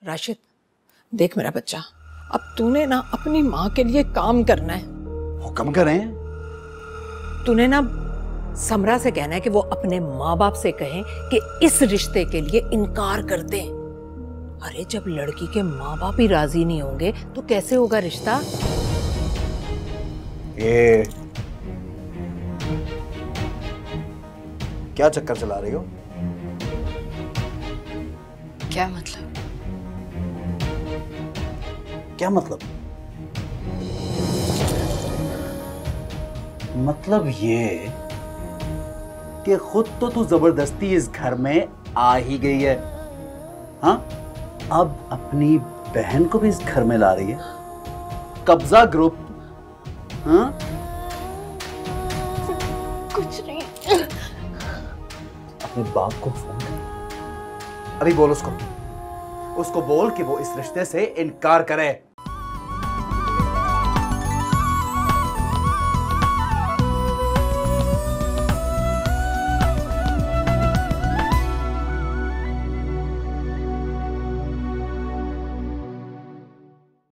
राशिद, देख मेरा बच्चा, अब तूने ना अपनी माँ के लिए काम करना है। हुक्म करें। तूने ना समरा से कहना है कि वो अपने माँ बाप से कहें कि इस रिश्ते के लिए इनकार कर दें। अरे जब लड़की के माँ बाप ही राजी नहीं होंगे तो कैसे होगा रिश्ता? ये क्या चक्कर चला रही हो? क्या मतलब? क्या मतलब? मतलब ये कि खुद तो तू जबरदस्ती इस घर में आ ही गई है, हाँ? अब अपनी बहन को भी इस घर में ला रही है। कब्जा ग्रुप, हाँ? कुछ नहीं। अपने बाप को फोन कर, अभी बोल उसको बोल कि वो इस रिश्ते से इनकार करे।